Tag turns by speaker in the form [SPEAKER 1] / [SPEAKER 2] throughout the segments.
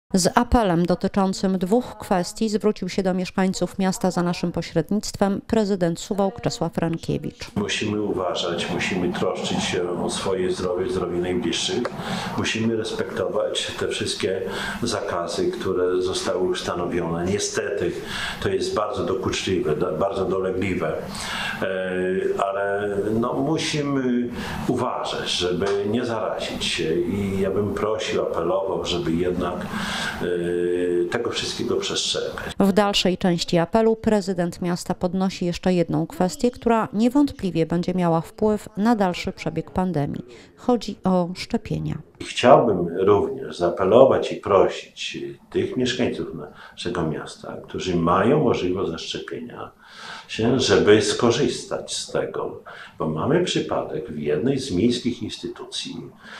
[SPEAKER 1] Z apelem dotyczącym dwóch kwestii zwrócił się do mieszkańców miasta za naszym pośrednictwem prezydent Suwałk Czesław Rankiewicz.
[SPEAKER 2] Musimy uważać, musimy troszczyć się o swoje zdrowie, zdrowie najbliższych. Musimy respektować te wszystkie zakazy, które zostały ustanowione. Niestety to jest bardzo dokuczliwe, bardzo dolegliwe, ale musimy uważać, żeby nie zarazić się i ja bym prosił, apelował, żeby jednak tego wszystkiego przestrzegać.
[SPEAKER 1] W dalszej części apelu prezydent miasta podnosi jeszcze jedną kwestię, która niewątpliwie będzie miała wpływ na dalszy przebieg pandemii. Chodzi o szczepienia.
[SPEAKER 2] Chciałbym również zaapelować i prosić tych mieszkańców naszego miasta, którzy mają możliwość zaszczepienia się, żeby skorzystać z tego, bo mamy przypadek w jednej z miejskich instytucji,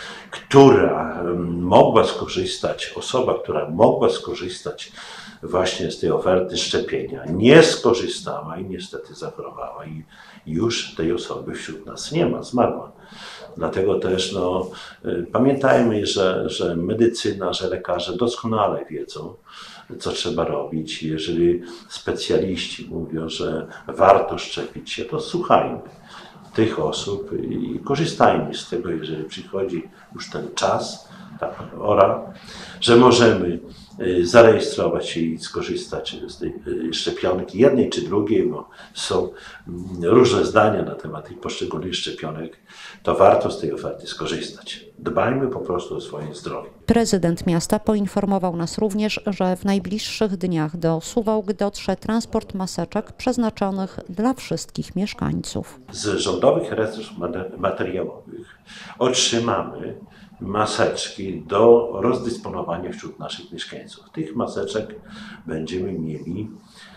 [SPEAKER 2] osoba, która mogła skorzystać właśnie z tej oferty szczepienia, nie skorzystała i niestety zachorowała i już tej osoby wśród nas nie ma, zmarła. Dlatego też pamiętajmy, że medycyna, że lekarze doskonale wiedzą, co trzeba robić. Jeżeli specjaliści mówią, że warto szczepić się, to słuchajmy tych osób i korzystajmy z tego, jeżeli przychodzi już ten czas, ta pora, że możemy zarejestrować się i skorzystać z tej szczepionki, jednej czy drugiej, bo są różne zdania na temat tych poszczególnych szczepionek, to warto z tej oferty skorzystać. Dbajmy po prostu o swoje zdrowie.
[SPEAKER 1] Prezydent miasta poinformował nas również, że w najbliższych dniach do Suwałk dotrze transport maseczek przeznaczonych dla wszystkich mieszkańców.
[SPEAKER 2] Z rządowych rezerw materiałowych otrzymamy maseczki do rozdysponowania wśród naszych mieszkańców. Tych maseczek będziemy mieli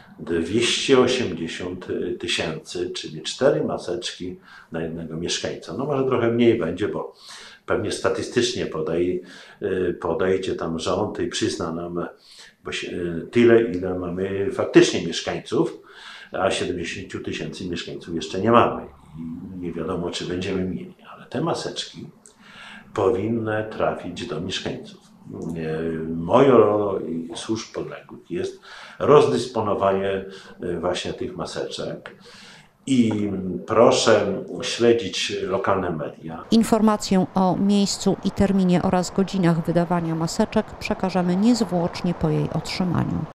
[SPEAKER 2] 280 000, czyli 4 maseczki na jednego mieszkańca. Może trochę mniej będzie, bo pewnie statystycznie podejdzie tam rząd i przyzna nam tyle, ile mamy faktycznie mieszkańców, a 70 000 mieszkańców jeszcze nie mamy. I nie wiadomo, czy będziemy mieli, ale te maseczki powinny trafić do mieszkańców. Moją rolą i służb podległych jest rozdysponowanie właśnie tych maseczek i proszę śledzić lokalne media.
[SPEAKER 1] Informację o miejscu i terminie oraz godzinach wydawania maseczek przekażemy niezwłocznie po jej otrzymaniu.